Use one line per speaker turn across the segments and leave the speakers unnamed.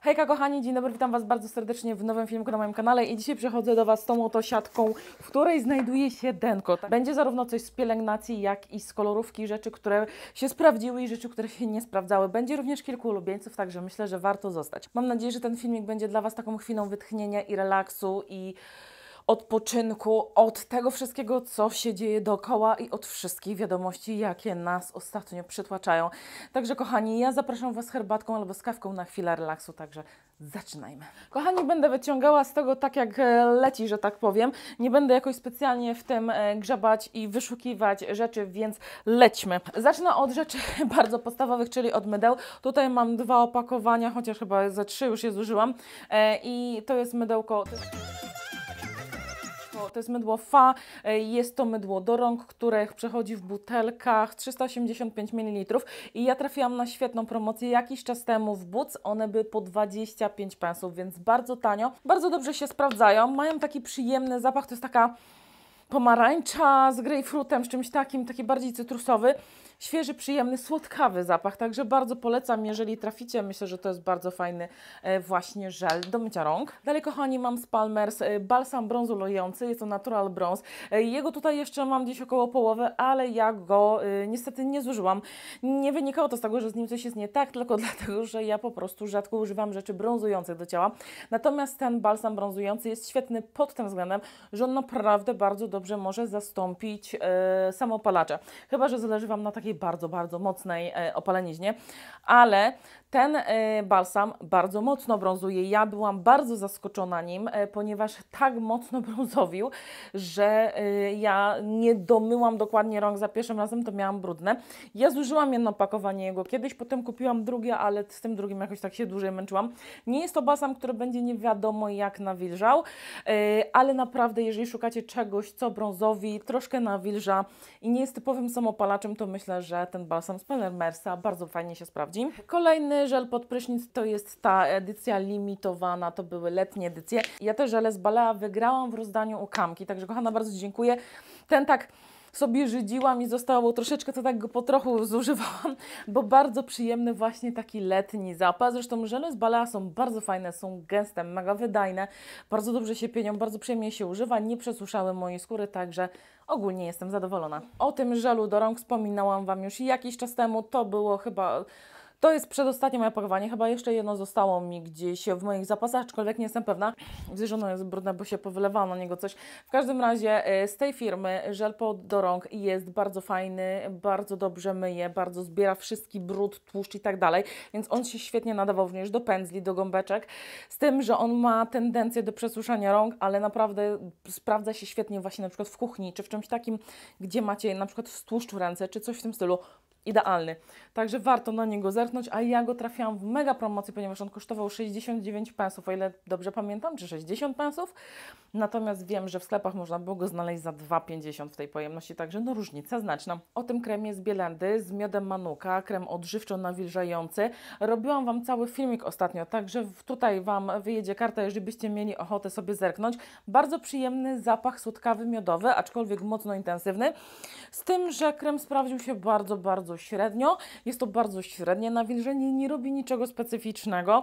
Hejka kochani, dzień dobry, witam Was bardzo serdecznie w nowym filmiku na moim kanale i dzisiaj przychodzę do Was z tą oto siatką, w której znajduje się denko. Będzie zarówno coś z pielęgnacji, jak i z kolorówki, rzeczy, które się sprawdziły i rzeczy, które się nie sprawdzały. Będzie również kilku ulubieńców, także myślę, że warto zostać. Mam nadzieję, że ten filmik będzie dla Was taką chwilą wytchnienia i relaksu i odpoczynku od tego wszystkiego, co się dzieje dookoła i od wszystkich wiadomości, jakie nas ostatnio przytłaczają. Także kochani, ja zapraszam Was herbatką albo z kawką na chwilę relaksu, także zaczynajmy. Kochani, będę wyciągała z tego tak jak leci, że tak powiem. Nie będę jakoś specjalnie w tym grzebać i wyszukiwać rzeczy, więc lećmy. Zacznę od rzeczy bardzo podstawowych, czyli od mydeł. Tutaj mam 2 opakowania, chociaż chyba ze 3 już je zużyłam. I to jest mydełko... To jest mydło Fa, jest to mydło do rąk, które przechodzi w butelkach 385 ml i ja trafiłam na świetną promocję jakiś czas temu w Boots, one były po 25 pensów, więc bardzo tanio, bardzo dobrze się sprawdzają, mają taki przyjemny zapach, to jest taka pomarańcza z grejpfrutem, z czymś takim, taki bardziej cytrusowy. Świeży, przyjemny, słodkawy zapach, także bardzo polecam, jeżeli traficie. Myślę, że to jest bardzo fajny właśnie żel do mycia rąk. Dalej, kochani, mam z Palmer's balsam brązulujący, jest to Natural Bronze. Jego tutaj jeszcze mam gdzieś około połowy, ale ja go niestety nie zużyłam. Nie wynikało to z tego, że z nim coś jest nie tak, tylko dlatego, że ja po prostu rzadko używam rzeczy brązujących do ciała. Natomiast ten balsam brązujący jest świetny pod tym względem, że on naprawdę bardzo dobrze może zastąpić samopalacze. Chyba że zależy Wam na takiej bardzo, bardzo mocnej opaleniźnie, ale ten balsam bardzo mocno brązuje. Ja byłam bardzo zaskoczona nim, ponieważ tak mocno brązowił, że ja nie domyłam dokładnie rąk za pierwszym razem, to miałam brudne. Ja zużyłam jedno opakowanie jego kiedyś, potem kupiłam drugie, ale z tym drugim jakoś tak się dłużej męczyłam. Nie jest to balsam, który będzie nie wiadomo jak nawilżał, ale naprawdę jeżeli szukacie czegoś, co brązowi, troszkę nawilża i nie jest typowym samopalaczem, to myślę, że ten balsam z Palmersa bardzo fajnie się sprawdzi. Kolejny żel pod prysznic to jest ta edycja limitowana, to były letnie edycje. Ja te żele z Balea wygrałam w rozdaniu u Kamki, także kochana, bardzo dziękuję. Ten tak sobie żydziłam i zostało troszeczkę, to tak go po trochu zużywałam, bo bardzo przyjemny właśnie taki letni zapas. Zresztą żele z Balea są bardzo fajne, są gęste, mega wydajne, bardzo dobrze się pienią, bardzo przyjemnie się używa, nie przesuszały mojej skóry, także ogólnie jestem zadowolona. O tym żelu do rąk wspominałam Wam już jakiś czas temu, to było chyba... To jest przedostatnie moje opakowanie, chyba jeszcze jedno zostało mi gdzieś w moich zapasach, aczkolwiek nie jestem pewna, gdyż ono jest brudne, bo się powylewało na niego coś. W każdym razie z tej firmy żel do rąk jest bardzo fajny, bardzo dobrze myje, bardzo zbiera wszystki brud, tłuszcz i tak dalej, więc on się świetnie nadawał również do pędzli, do gąbeczek, z tym, że on ma tendencję do przesuszania rąk, ale naprawdę sprawdza się świetnie właśnie na przykład w kuchni, czy w czymś takim, gdzie macie na przykład w tłuszczu ręce, czy coś w tym stylu. Idealny. Także warto na niego zerknąć, a ja go trafiłam w mega promocji, ponieważ on kosztował 69 pensów, o ile dobrze pamiętam, czy 60 pensów. Natomiast wiem, że w sklepach można było go znaleźć za 2,50 w tej pojemności, także no różnica znaczna. O tym kremie z Bielendy, z miodem Manuka, krem odżywczo-nawilżający. Robiłam Wam cały filmik ostatnio, także tutaj Wam wyjedzie karta, jeżeli byście mieli ochotę sobie zerknąć. Bardzo przyjemny zapach słodkawy, miodowy, aczkolwiek mocno intensywny. Z tym, że krem sprawdził się bardzo, bardzo średnio. Jest to bardzo średnie nawilżenie, nie robi niczego specyficznego.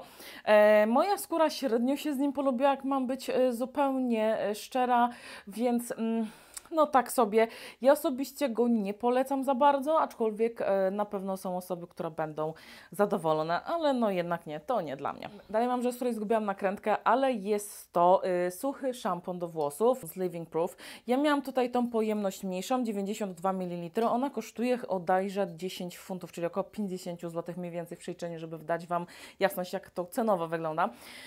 Moja skóra średnio się z nim polubiła, jak mam być zupełnie szczera, więc... No tak sobie. Ja osobiście go nie polecam za bardzo, aczkolwiek na pewno są osoby, które będą zadowolone, ale no jednak nie, to nie dla mnie. Dalej mam rzecz, z której zgubiłam nakrętkę, ale jest to suchy szampon do włosów z Living Proof. Ja miałam tutaj tą pojemność mniejszą, 92 ml. Ona kosztuje bodajże 10 funtów, czyli około 50 zł mniej więcej w przeliczeniu, żeby dać Wam jasność, jak to cenowo wygląda.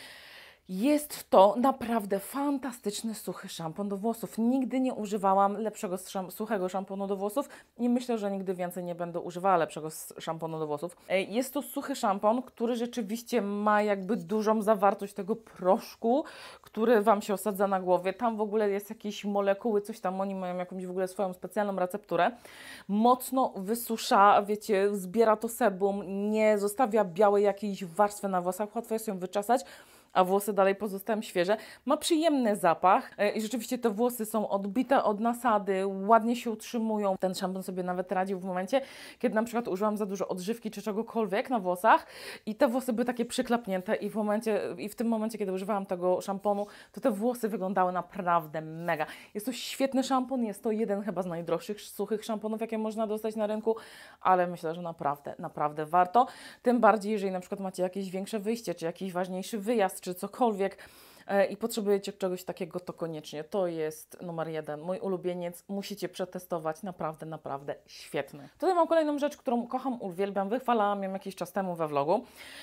Jest to naprawdę fantastyczny, suchy szampon do włosów. Nigdy nie używałam lepszego suchego szamponu do włosów i myślę, że nigdy więcej nie będę używała lepszego szamponu do włosów. Jest to suchy szampon, który rzeczywiście ma jakby dużą zawartość tego proszku, który Wam się osadza na głowie. Tam w ogóle jest jakieś molekuły, coś tam, oni mają jakąś w ogóle swoją specjalną recepturę. Mocno wysusza, wiecie, zbiera to sebum, nie zostawia białej jakiejś warstwy na włosach, łatwo jest ją wyczesać, a włosy dalej pozostałem świeże. Ma przyjemny zapach i rzeczywiście te włosy są odbite od nasady, ładnie się utrzymują. Ten szampon sobie nawet radził w momencie, kiedy na przykład użyłam za dużo odżywki czy czegokolwiek na włosach i te włosy były takie przyklapnięte i w tym momencie, kiedy używałam tego szamponu, to te włosy wyglądały naprawdę mega. Jest to świetny szampon, jest to jeden chyba z najdroższych suchych szamponów, jakie można dostać na rynku, ale myślę, że naprawdę warto. Tym bardziej, jeżeli na przykład macie jakieś większe wyjście, czy jakiś ważniejszy wyjazd, czy cokolwiek i potrzebujecie czegoś takiego, to koniecznie. To jest numer 1. Mój ulubieniec. Musicie przetestować. Naprawdę świetny. Tutaj mam kolejną rzecz, którą kocham, uwielbiam. Wychwalałam ją jakiś czas temu we vlogu.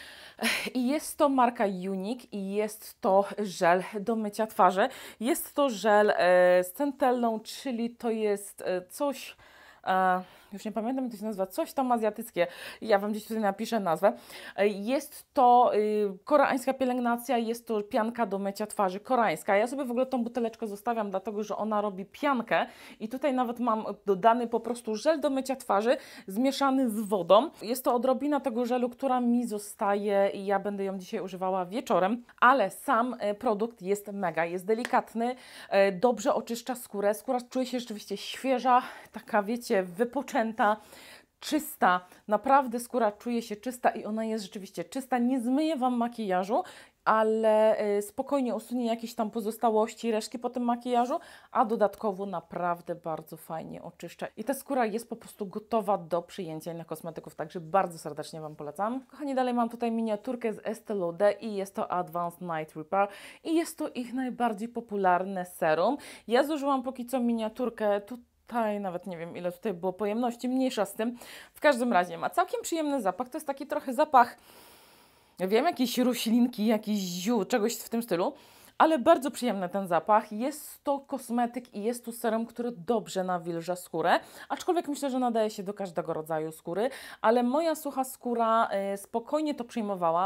I jest to marka Unique i jest to żel do mycia twarzy. Jest to żel z centellą, czyli to jest coś... już nie pamiętam, jak to się nazywa, coś tam azjatyckie. Ja Wam gdzieś tutaj napiszę nazwę. Jest to koreańska pielęgnacja, jest to pianka do mycia twarzy koreańska. Ja sobie w ogóle tą buteleczkę zostawiam, dlatego że ona robi piankę i tutaj nawet mam dodany po prostu żel do mycia twarzy zmieszany z wodą. Jest to odrobina tego żelu, która mi zostaje i ja będę ją dzisiaj używała wieczorem, ale sam produkt jest mega, jest delikatny, dobrze oczyszcza skórę. Skóra czuje się rzeczywiście świeża, taka wiecie, wypoczęta, czysta, naprawdę skóra czuje się czysta i ona jest rzeczywiście czysta, nie zmyje Wam makijażu, ale spokojnie usunie jakieś tam pozostałości, resztki po tym makijażu, a dodatkowo naprawdę bardzo fajnie oczyszcza. I ta skóra jest po prostu gotowa do przyjęcia innych kosmetyków, także bardzo serdecznie Wam polecam. Kochani, dalej mam tutaj miniaturkę z Estée Lauder i jest to Advanced Night Repair i jest to ich najbardziej popularne serum. Ja zużyłam póki co miniaturkę tutaj, nawet nie wiem ile tutaj było pojemności, mniejsza z tym. W każdym razie ma całkiem przyjemny zapach, to jest taki trochę zapach, ja wiem, jakieś roślinki, jakiś ziół, czegoś w tym stylu, ale bardzo przyjemny ten zapach. Jest to kosmetyk i jest to serum, który dobrze nawilża skórę, aczkolwiek myślę, że nadaje się do każdego rodzaju skóry, ale moja sucha skóra spokojnie to przyjmowała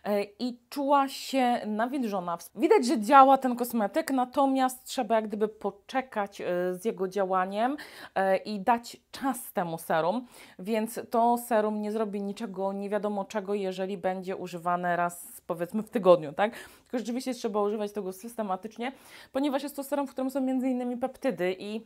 i czuła się nawilżona. Widać, że działa ten kosmetyk, natomiast trzeba jak gdyby poczekać z jego działaniem i dać czas temu serum, więc to serum nie zrobi niczego nie wiadomo czego, jeżeli będzie używane raz powiedzmy w tygodniu, tak? Tylko rzeczywiście trzeba używać tego systematycznie, ponieważ jest to serum, w którym są m.in. peptydy i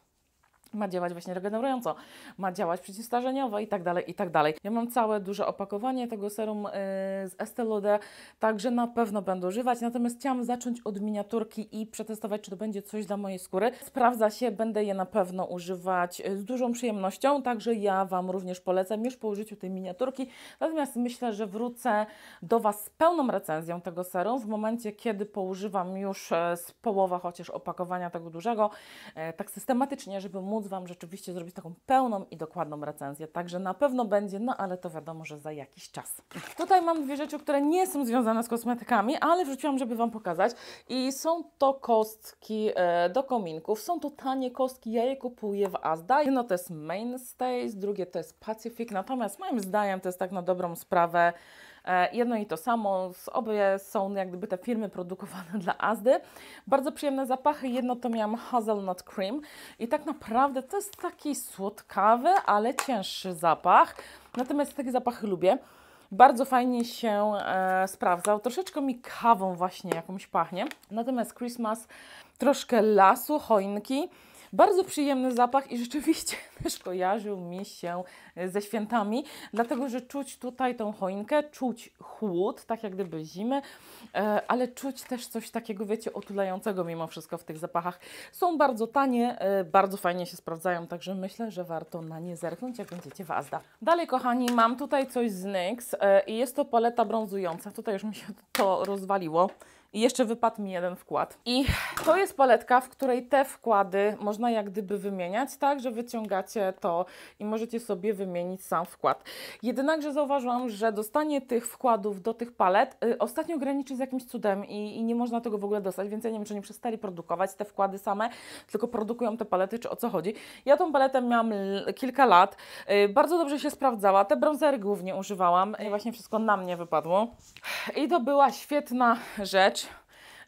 ma działać właśnie regenerująco, ma działać przeciwstarzeniowo i tak dalej, i tak dalej. Ja mam całe duże opakowanie tego serum z Estée Lauder, także na pewno będę używać, natomiast chciałam zacząć od miniaturki i przetestować, czy to będzie coś dla mojej skóry. Sprawdza się, będę je na pewno używać z dużą przyjemnością, także ja Wam również polecam już po użyciu tej miniaturki, natomiast myślę, że wrócę do Was z pełną recenzją tego serum w momencie, kiedy poużywam już z połowa chociaż opakowania tego dużego, tak systematycznie, żeby móc Wam rzeczywiście zrobić taką pełną i dokładną recenzję. Także na pewno będzie, no ale to wiadomo, że za jakiś czas. Tutaj mam dwie rzeczy, które nie są związane z kosmetykami, ale wrzuciłam, żeby Wam pokazać. I są to kostki do kominków. Są to tanie kostki, ja je kupuję w Asda. Jedno to jest Mainstays, drugie to jest Pacific, natomiast moim zdaniem to jest tak na dobrą sprawę jedno i to samo, obie są jak gdyby te firmy produkowane dla Asdy. Bardzo przyjemne zapachy, jedno to miałam Hazelnut Cream i tak naprawdę to jest taki słodkawy, ale cięższy zapach, natomiast takie zapachy lubię. Bardzo fajnie się sprawdzał, troszeczkę mi kawą właśnie jakąś pachnie, natomiast Christmas, troszkę lasu, choinki. Bardzo przyjemny zapach i rzeczywiście też kojarzył mi się ze świętami, dlatego że czuć tutaj tą choinkę, czuć chłód, tak jak gdyby zimy, ale czuć też coś takiego, wiecie, otulającego mimo wszystko w tych zapachach. Są bardzo tanie, bardzo fajnie się sprawdzają, także myślę, że warto na nie zerknąć, jak będziecie w Asda. Dalej, kochani, mam tutaj coś z NYX i jest to paleta brązująca. Tutaj już mi się to rozwaliło. I jeszcze wypadł mi jeden wkład. I to jest paletka, w której te wkłady można jak gdyby wymieniać, tak, że wyciągacie to i możecie sobie wymienić sam wkład. Jednakże zauważyłam, że dostanie tych wkładów do tych palet ostatnio graniczy z jakimś cudem i nie można tego w ogóle dostać, więc ja nie wiem, czy nie przestali produkować te wkłady same, tylko produkują te palety, czy o co chodzi. Ja tą paletę miałam kilka lat, bardzo dobrze się sprawdzała, te brązery głównie używałam i właśnie wszystko na mnie wypadło. I to była świetna rzecz.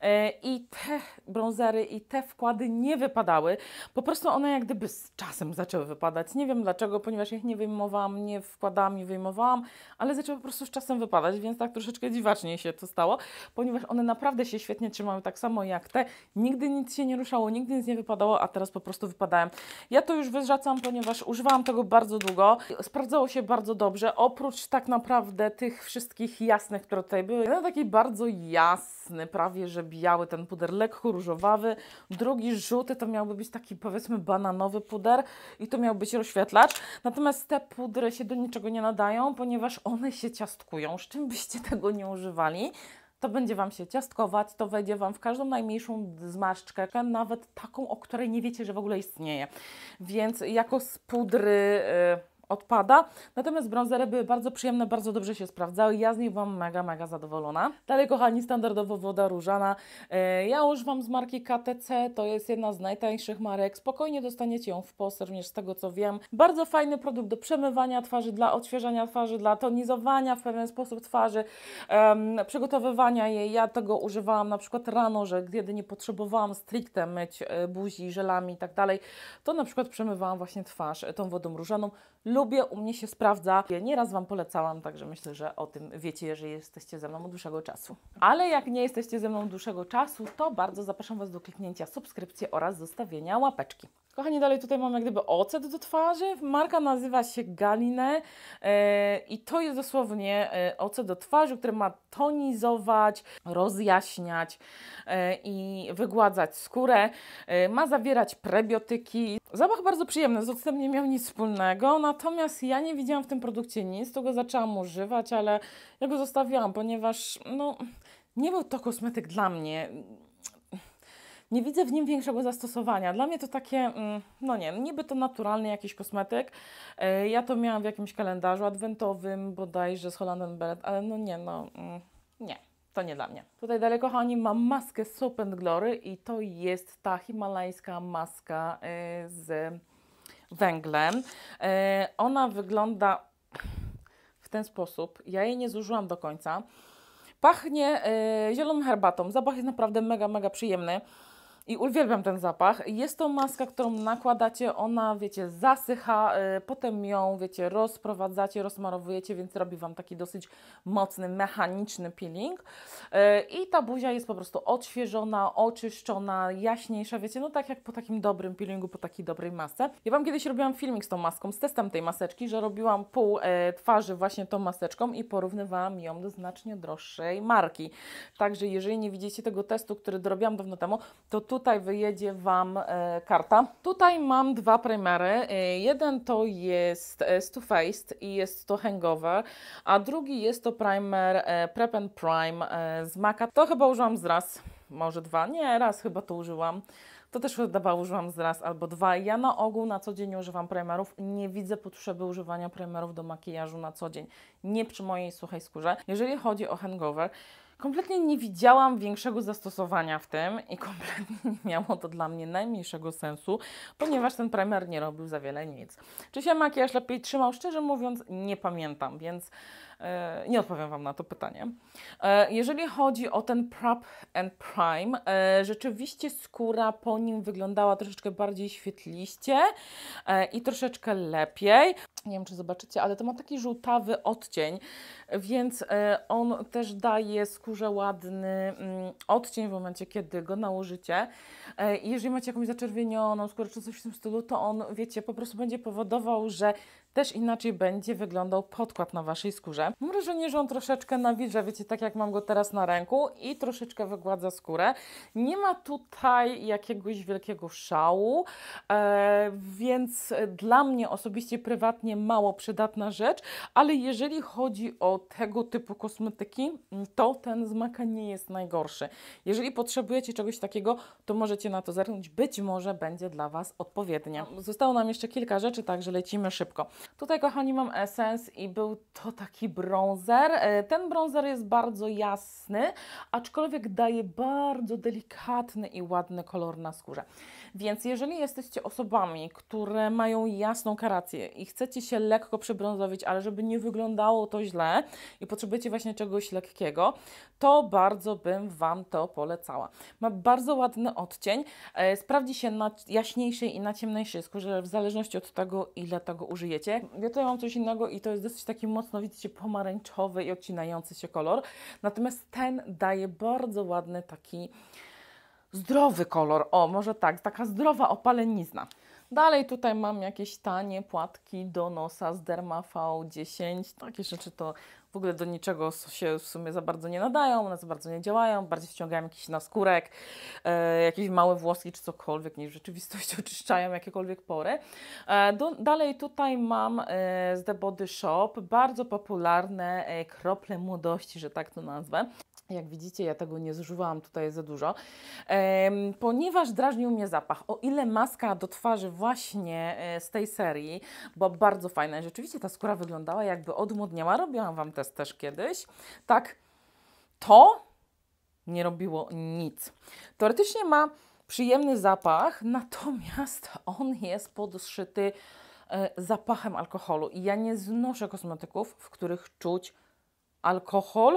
I te bronzery i te wkłady nie wypadały. Po prostu one jak gdyby z czasem zaczęły wypadać. Nie wiem dlaczego, ponieważ ich nie wyjmowałam, nie wkładałam, nie wyjmowałam, ale zaczęły po prostu z czasem wypadać, więc tak troszeczkę dziwacznie się to stało, ponieważ one naprawdę się świetnie trzymały, tak samo jak te. Nigdy nic się nie ruszało, nigdy nic nie wypadało, a teraz po prostu wypadają. Ja to już wyrzucam, ponieważ używałam tego bardzo długo. Sprawdzało się bardzo dobrze, oprócz tak naprawdę tych wszystkich jasnych, które tutaj były. Jeden taki bardzo jasny, prawie że biały ten puder, lekko różowawy. Drugi żółty to miałby być taki powiedzmy bananowy puder i to miał być rozświetlacz. Natomiast te pudry się do niczego nie nadają, ponieważ one się ciastkują. Z czym byście tego nie używali, to będzie Wam się ciastkować, to wejdzie Wam w każdą najmniejszą zmarszczkę, nawet taką, o której nie wiecie, że w ogóle istnieje. Więc jako z pudry odpada. Natomiast bronzery były bardzo przyjemne, bardzo dobrze się sprawdzały. Ja z nich byłam mega zadowolona. Dalej, kochani, standardowo woda różana. Ja używam z marki KTC, to jest jedna z najtańszych marek. Spokojnie dostaniecie ją w Polsce, również z tego co wiem. Bardzo fajny produkt do przemywania twarzy, dla odświeżania twarzy, dla tonizowania w pewien sposób twarzy, przygotowywania jej. Ja tego używałam na przykład rano, że kiedy nie potrzebowałam stricte myć buzi żelami i tak dalej, to na przykład przemywałam właśnie twarz tą wodą różaną. Lubię, u mnie się sprawdza. Nieraz Wam polecałam, także myślę, że o tym wiecie, jeżeli jesteście ze mną od dłuższego czasu. Ale jak nie jesteście ze mną od dłuższego czasu, to bardzo zapraszam Was do kliknięcia subskrypcji oraz zostawienia łapeczki. Kochani, dalej tutaj mam jak gdyby ocet do twarzy. Marka nazywa się Galine i to jest dosłownie ocet do twarzy, który ma tonizować, rozjaśniać i wygładzać skórę. Ma zawierać prebiotyki. Zapach bardzo przyjemny, z ocetem nie miał nic wspólnego, natomiast ja nie widziałam w tym produkcie nic, to go zaczęłam używać, ale ja go zostawiłam, ponieważ no, nie był to kosmetyk dla mnie. Nie widzę w nim większego zastosowania. Dla mnie to takie, no nie, niby to naturalny jakiś kosmetyk. Ja to miałam w jakimś kalendarzu adwentowym, bodajże z Holland & Barrett, ale no nie, nie. To nie dla mnie. Tutaj dalej, kochani, mam maskę Soap & Glory i to jest ta himalajska maska z węglem. Ona wygląda w ten sposób. Ja jej nie zużyłam do końca. Pachnie zieloną herbatą. Zapach jest naprawdę mega przyjemny. I uwielbiam ten zapach. Jest to maska, którą nakładacie, ona, wiecie, zasycha, potem ją, wiecie, rozprowadzacie, rozsmarowujecie, więc robi Wam taki dosyć mocny, mechaniczny peeling. I ta buzia jest po prostu odświeżona, oczyszczona, jaśniejsza, wiecie, no tak jak po takim dobrym peelingu, po takiej dobrej masce. Ja Wam kiedyś robiłam filmik z tą maską, z testem tej maseczki, że robiłam pół twarzy właśnie tą maseczką i porównywałam ją do znacznie droższej marki. Także jeżeli nie widzicie tego testu, który dorobiłam dawno temu, to tutaj wyjedzie Wam karta. Tutaj mam dwa primery. Jeden to jest Too Faced i jest to Hangover, a drugi jest to primer Prep and Prime z MAC'a. To chyba użyłam z raz, może dwa. Nie, raz chyba to użyłam. To też chyba użyłam z raz albo dwa. Ja na ogół na co dzień nie używam primerów. Nie widzę potrzeby używania primerów do makijażu na co dzień. Nie przy mojej suchej skórze. Jeżeli chodzi o Hangover, kompletnie nie widziałam większego zastosowania w tym i kompletnie nie miało to dla mnie najmniejszego sensu, ponieważ ten primer nie robił za wiele nic. Czy się makijaż lepiej trzymał? Szczerze mówiąc, nie pamiętam, więc nie odpowiem Wam na to pytanie. Jeżeli chodzi o ten Prep and Prime, rzeczywiście skóra po nim wyglądała troszeczkę bardziej świetliście i troszeczkę lepiej. Nie wiem, czy zobaczycie, ale to ma taki żółtawy odcień, więc on też daje skórze ładny odcień w momencie, kiedy go nałożycie. Jeżeli macie jakąś zaczerwienioną skórę czy coś w tym stylu, to on, wiecie, po prostu będzie powodował, że też inaczej będzie wyglądał podkład na Waszej skórze. Mam wrażenie, że on troszeczkę nawilża, wiecie, tak jak mam go teraz na ręku i troszeczkę wygładza skórę. Nie ma tutaj jakiegoś wielkiego szału, więc dla mnie osobiście, prywatnie mało przydatna rzecz, ale jeżeli chodzi o tego typu kosmetyki, to ten z MAC'a nie jest najgorszy. Jeżeli potrzebujecie czegoś takiego, to możecie na to zerknąć, być może będzie dla Was odpowiednia. Zostało nam jeszcze kilka rzeczy, także lecimy szybko. Tutaj, kochani, mam Essence i był to taki bronzer. Ten bronzer jest bardzo jasny, aczkolwiek daje bardzo delikatny i ładny kolor na skórze. Więc jeżeli jesteście osobami, które mają jasną karację i chcecie chcecie się lekko przybrązowić, ale żeby nie wyglądało to źle i potrzebujecie właśnie czegoś lekkiego, to bardzo bym Wam to polecała. Ma bardzo ładny odcień, sprawdzi się na jaśniejszej i na ciemniejszej skórze, w zależności od tego, ile tego użyjecie. Ja tutaj mam coś innego i to jest dosyć taki mocno, widzicie, pomarańczowy i odcinający się kolor. Natomiast ten daje bardzo ładny taki zdrowy kolor. O, może tak, taka zdrowa opalenizna. Dalej tutaj mam jakieś tanie płatki do nosa z Derma V10. Takie rzeczy to w ogóle do niczego się w sumie za bardzo nie nadają, one za bardzo nie działają, bardziej wciągają jakiś naskórek, jakieś małe włoski czy cokolwiek, niż w rzeczywistości oczyszczają jakiekolwiek pory. Dalej tutaj mam z The Body Shop bardzo popularne krople młodości, że tak to nazwę. Jak widzicie, ja tego nie zużywałam tutaj za dużo, ponieważ drażnił mnie zapach. O ile maska do twarzy właśnie z tej serii była bardzo fajna i rzeczywiście ta skóra wyglądała jakby odmłodniała, robiłam Wam test też kiedyś, tak, to nie robiło nic. Teoretycznie ma przyjemny zapach, natomiast on jest podszyty zapachem alkoholu i ja nie znoszę kosmetyków, w których czuć alkohol,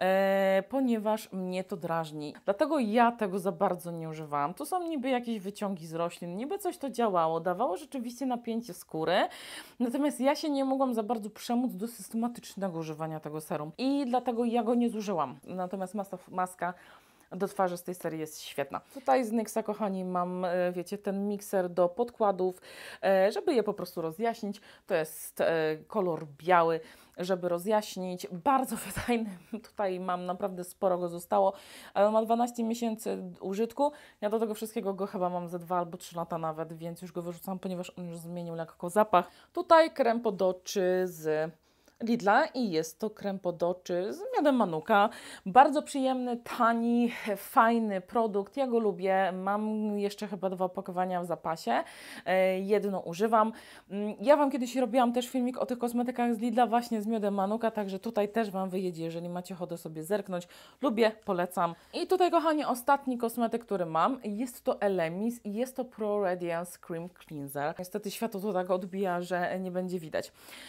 ponieważ mnie to drażni. Dlatego ja tego za bardzo nie używałam. Tu są niby jakieś wyciągi z roślin, niby coś to działało, dawało rzeczywiście napięcie skóry, natomiast ja się nie mogłam za bardzo przemóc do systematycznego używania tego serum i dlatego ja go nie zużyłam. Natomiast maska do twarzy z tej serii jest świetna. Tutaj z NYXa, kochani, mam, wiecie, ten mikser do podkładów, żeby je po prostu rozjaśnić. To jest kolor biały, żeby rozjaśnić. Bardzo wydajny. Tutaj mam naprawdę sporo go zostało, ale on ma 12 miesięcy użytku. Ja do tego wszystkiego go chyba mam ze 2 albo 3 lata nawet, więc już go wyrzucam, ponieważ on już zmienił lekko zapach. Tutaj krem pod oczy z Lidla i jest to krem pod oczy z miodem Manuka. Bardzo przyjemny, tani, fajny produkt. Ja go lubię. Mam jeszcze chyba 2 opakowania w zapasie. Jedno używam. Ja Wam kiedyś robiłam też filmik o tych kosmetykach z Lidla właśnie z miodem Manuka, także tutaj też Wam wyjedzie, jeżeli macie ochotę sobie zerknąć. Lubię, polecam. I tutaj, kochani, ostatni kosmetyk, który mam, jest to Elemis i jest to Pro Radiance Cream Cleanser. Niestety światło to tak odbija, że nie będzie widać.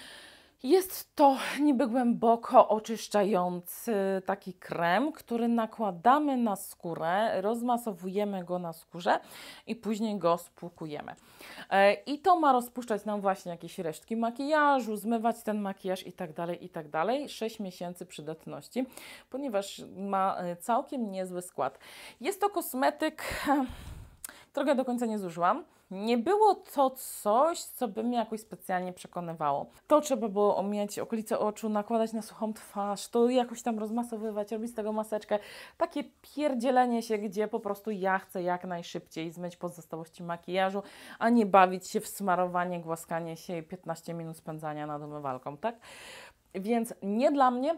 Jest to niby głęboko oczyszczający taki krem, który nakładamy na skórę, rozmasowujemy go na skórze i później go spłukujemy. I to ma rozpuszczać nam właśnie jakieś resztki makijażu, zmywać ten makijaż i tak dalej, i tak dalej. 6 miesięcy przydatności, ponieważ ma całkiem niezły skład. Jest to kosmetyk, którego do końca nie zużyłam. Nie było to coś, co by mnie jakoś specjalnie przekonywało. To trzeba było omijać okolice oczu, nakładać na suchą twarz, to jakoś tam rozmasowywać, robić z tego maseczkę. Takie pierdzielenie się, gdzie po prostu ja chcę jak najszybciej zmyć pozostałości makijażu, a nie bawić się w smarowanie, głaskanie się i 15 minut spędzania nad umywalką, tak? Więc nie dla mnie,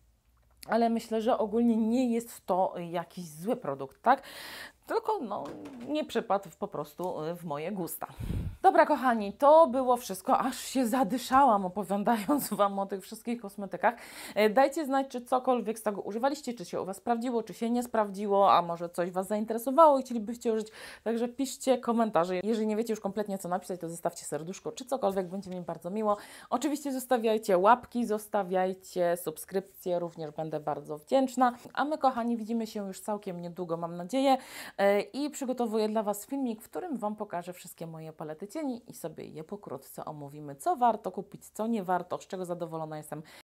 ale myślę, że ogólnie nie jest to jakiś zły produkt, tak? Tylko no, nie przypadł po prostu w moje gusta. Dobra, kochani, to było wszystko, aż się zadyszałam opowiadając Wam o tych wszystkich kosmetykach. Dajcie znać, czy cokolwiek z tego używaliście, czy się u Was sprawdziło, czy się nie sprawdziło, a może coś Was zainteresowało i chcielibyście użyć. Także piszcie komentarze. Jeżeli nie wiecie już kompletnie, co napisać, to zostawcie serduszko, czy cokolwiek, będzie mi bardzo miło. Oczywiście zostawiajcie łapki, zostawiajcie subskrypcje, również będę bardzo wdzięczna. A my, kochani, widzimy się już całkiem niedługo, mam nadzieję. I przygotowuję dla Was filmik, w którym Wam pokażę wszystkie moje palety cieni i sobie je pokrótce omówimy, co warto kupić, co nie warto, z czego zadowolona jestem